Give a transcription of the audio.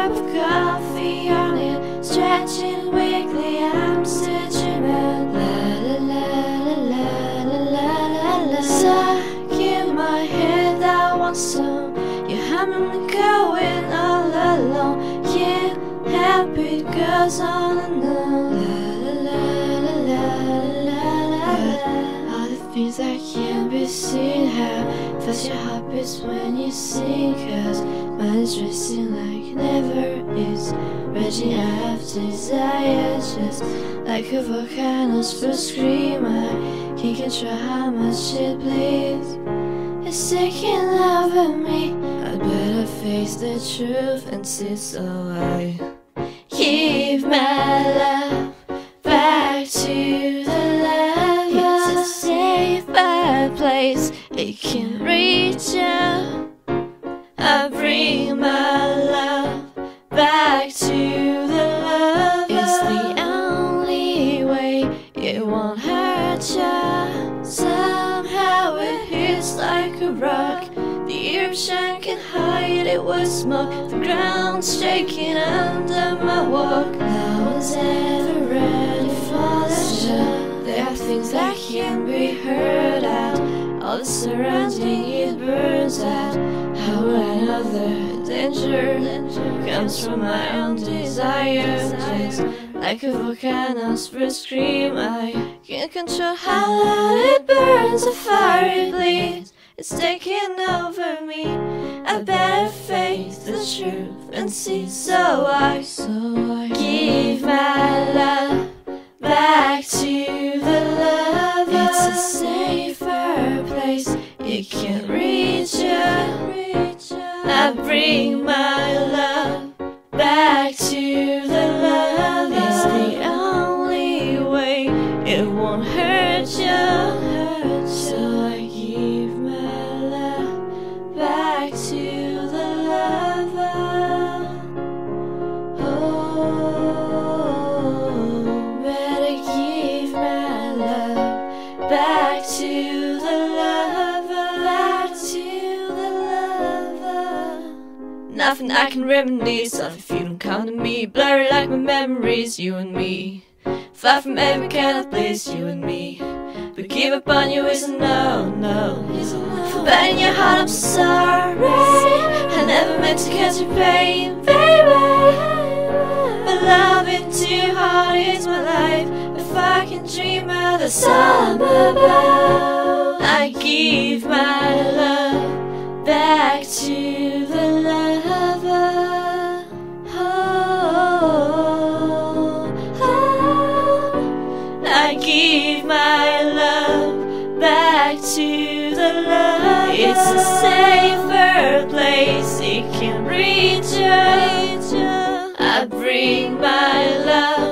cup of coffee on it, stretching weakly, I'm still dreaming. La la la la la la la la. Stuck in my head that one song, you're humming and going all alone. Can't help it, goes on and on. La la la la la la la. All the things that can't be seen, how fast your heart beats when you sing. 'Cause mine is racing like never is, raging out of desire, just like a volcano's first scream. I can't control how much it bleeds. It's taking over me. I'd better face the truth and see, so I give my love back to the lover. It's a safer place, it can reach you. I bring my love back to the lover. It's the only way, it won't hurt you. Somehow it hits like a rock. The eruption can hide it with smoke. The ground's shaking under my walk. No one's ever ready for the show. There are things that can't be heard out. All the surrounding it burns out. How would I know the danger comes from my own desire? Just like a volcano's first scream, I can't control how loud it burns, how far it bleeds. It's taking over me. I better face the truth and see, so I give my love back to the lover. It's a safer place, it can't reach you. I bring my love back to the lover. It's the only way, it won't hurt you. So I give my love back to the lover. Oh, better give my love back to the lover. Back to the lover. Nothing I can reminisce of if you don't come to me. Blurry like my memories, you and me. Far from every kind of place, you and me. But give up on you is a no, no. For bad in your heart, I'm sorry. I never meant to cause you pain, baby. But loving too hard is my life. If I can dream of the sun above, I give my love back to the lover. I give my love back to the love. It's a safer place, it can reach you. I bring my love